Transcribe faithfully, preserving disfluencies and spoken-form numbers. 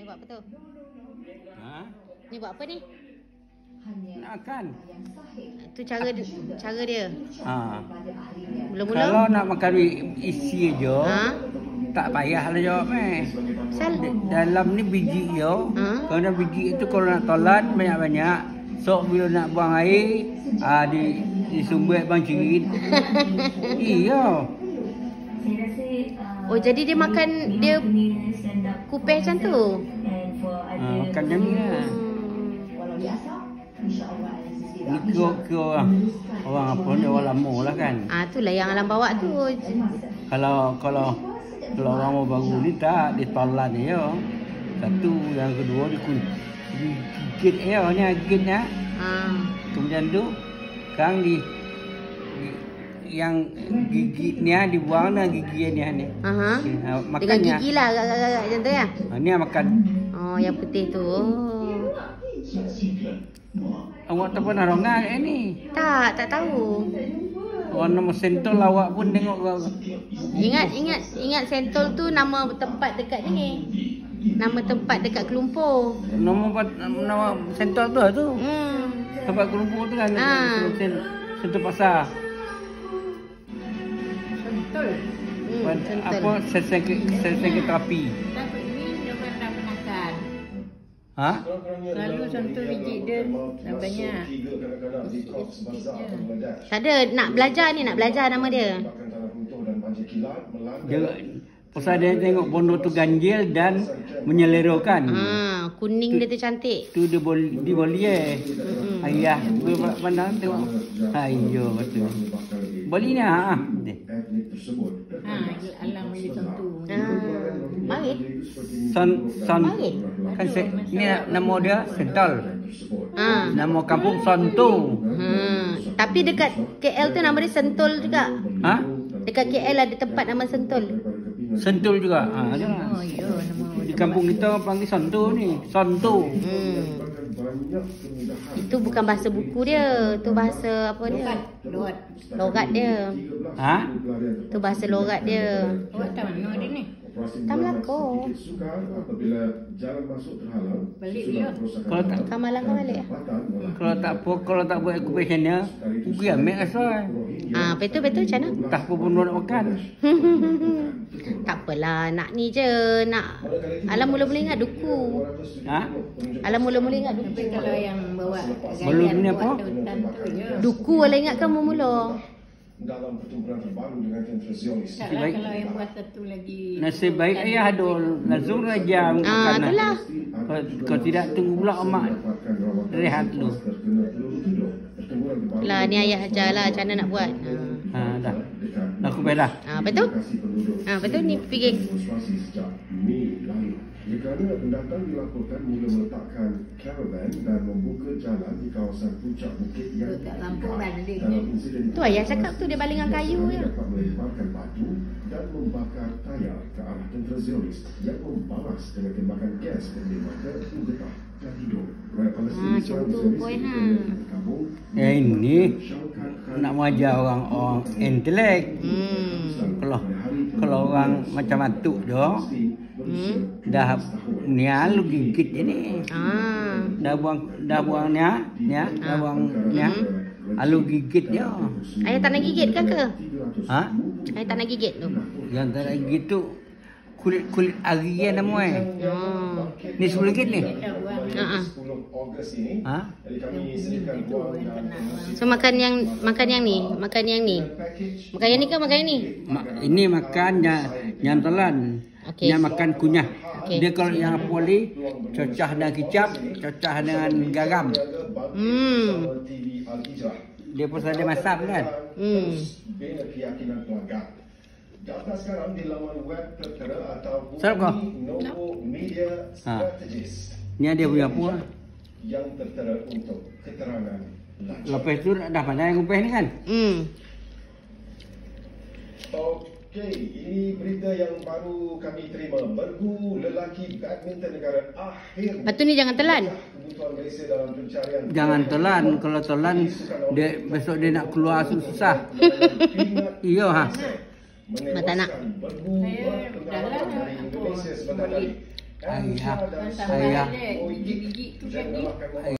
Ni buat apa tu? Ha? Ni buat apa ni? Nak makan. Tu cara cara dia. Ha. Mula-mula. Kalau nak makan isi je, Ha? tak payahlah jawab eh. Sal. Dalam ni biji je. Ha? Kalau biji itu kalau nak tolat banyak-banyak, sok bila nak buang air, ah di disumbat bang cirit. Iya. Oh, jadi dia makan dia kupeh macam tu. Ha, makan macam ni lah. Ni kira-kira orang, orang apa ni, orang lama lah kan. Ah, itulah yang alam bawa tu. Kalau kalau kalau orang mau baru ni tak, dia tolat ni ya. Satu, yang kedua dia kun gigit ya, ni gigitnya. Ah. Kemudian tu sekarang di, di yang gigitnya dibuang dengan giginya ni. Aha. Ha, Dengan makannya. gigi lah agak-agak macam tu ya. Ha, ni yang makan. Oh, yang putih tu. Oh. Awak tak pernah rongan eh ni. Tak, tak tahu. Orang nama sentol awak pun tengok kau. Ingat, ingat, ingat Sentol tu nama tempat dekat ni. Nama tempat dekat Kelumpur. Nama nama sentol tu tu. Hmm. Tempat kelumpur tu kan. Ha. Sentol pasar. Sentul. Hmm, Sentol. Apa seseng terapi. Tapi ni dia pernah makan. Ha? Lalu sentul biji dia dah banyak. Tak ada, nak belajar ni, nak belajar nama dia. Dia pasal dia tengok bondo tu ganjil dan menyelerokan. Ha, kuning dia tu cantik. Tu dia boleh dia boleh eh. Hmm. Ayah dia pandang tengok. Ayo betul. Boleh ni ha. Ha, alam boleh sentuh. Ha, marit. Son son Marit. kan se, ni nama dia Sentol. Ha. Nama kampung Sontu. Hmm. Tapi dekat K L tu nama dia Sentol juga. Ha? Dekat K L ada tempat nama Sentol. Sentul juga. Ha, ada. Oh, ya, nama Di kampung kita panggil Sontu ni. Sontu. Hmm. Itu bukan bahasa buku dia, tu bahasa apa dia? Lot. Logat dia. Ha? Tu bahasa logat dia. Awak tahu mana dia ni? Tak Melaka. Balik dia. Kalau tak Kamalan kau balik. kalau tak apa, kalau tak buat occupation-nya, pergi ambil asal. Ah, betul betul macam mana? Entah apa pun nak makan. Tak apalah, nak ni je, nak alam mula-mula ingat duku. Ha? Alam mula-mula ingat duku. Tapi kalau yang bawa Belum gayat ni buat apa? hutan tu je. Duku ala ingatkan mula-mula. dalam pertempuran terbaru dengan tentera Zionis. Taklah baik. kalau yang buat satu lagi. Nasib baik ayah ada lazum raja Ah, makanan. itulah. Kalau, kalau tidak tunggu pula mak rehat dulu. Lah ni ayah ajar lah macam mana nak buat. Ha dah. Dah aku dah. Ah, betul? Ah, betul ni fikir. Kerana pendatang dilaporkan mula meletakkan caravan dan membuka jalan di kawasan puncak bukit yang Duduk kat kampung dah ada dia. dalam insiden Tu ayah cakap tu dia balingan kayu je. dapat melemparkan batu dan membakar tayar ke arah tentera Zionis yang membalas dengan tembakan gas dari mata getah dan hidup. Ah, contoh boy ha. Eh ini nak mengajar orang orang intelek. Hmm. Kalau kalau orang macam atuk je Hmm. dah ni lu gigit je ni. Ah. Dah buang dah buang ni ni dah buang ni. Alu gigit je. Ayah tak nak gigit kan ke? Ha? Ayah tak nak gigit tu. Yang tak ada gitu kulit kulit arian nama eh. Oh. Ni sepuluh git ni. Dah buang. Ha ah. sepuluh Ogos ini, Ha? jadi kami sediakan ruang dan So makan yang makan yang ni, makan yang ni. Makan yang ni ke makan yang ni? Ma- ini makan yang yang telan. Okey. Yang makan kunyah. Okey. Dia kalau yang poli cocah dengan kicap, cocah dengan garam. Hmm. T V Al-Hijrah. Dia pun ada masak kan. Hmm. Bina keyakinan pelanggan. Daftar sekarang di laman web tertera atau Serap kau? Novo Media Ha. Strategist Ni ada punya apa? yang tertera untuk keterangan lanjut. Lepas tu dah pandai kumpis ni kan. Hmm. Okey, ini berita yang baru kami terima. Bergu lelaki badminton negara akhir. Lepas tu ni jangan telan. Kebutuhan Malaysia dalam pencarian. Jangan telan. Kalau telan dia besok dia nak keluar susah. Iya ha. Mak tak nak. Bergu Saya dah lah dari apa Indonesia sebentar tadi. Ayah, Kan tambah ayah. ada biji-biji tu kan ni.